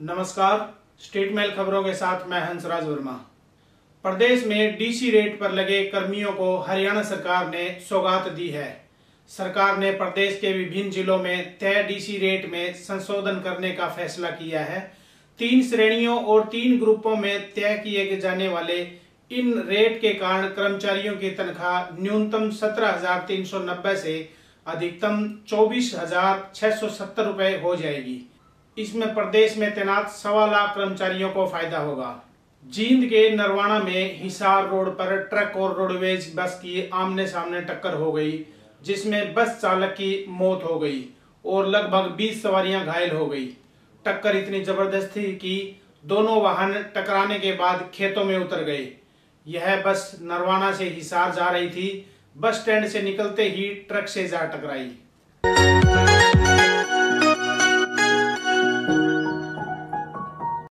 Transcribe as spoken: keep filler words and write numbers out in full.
नमस्कार, state mail खबरों के साथ मैं हंसराज वर्मा। प्रदेश में डीसी रेट पर लगे कर्मियों को हरियाणा सरकार ने सौगात दी है। सरकार ने प्रदेश के विभिन्न जिलों में तय डीसी रेट में संशोधन करने का फैसला किया है। तीन श्रेणियों और तीन ग्रुपों में तय किए जाने वाले इन रेट के कारण कर्मचारियों की तनख्वाह न्यूनतम सत्रह हजार तीन सौ नब्बे से अधिकतम चौबीस हजार छह सौ सत्तर रुपए हो जाएगी। इसमें प्रदेश में तैनात सवा लाख कर्मचारियों को फायदा होगा। जींद के नरवाना में हिसार रोड पर ट्रक और रोडवेज बस की आमने सामने टक्कर हो गई, जिसमें बस चालक की मौत हो गई और लगभग बीस सवारियां घायल हो गई। टक्कर इतनी जबरदस्त थी कि दोनों वाहन टकराने के बाद खेतों में उतर गए। यह बस नरवाना से हिसार जा रही थी। बस स्टैंड से निकलते ही ट्रक से जा टकराई।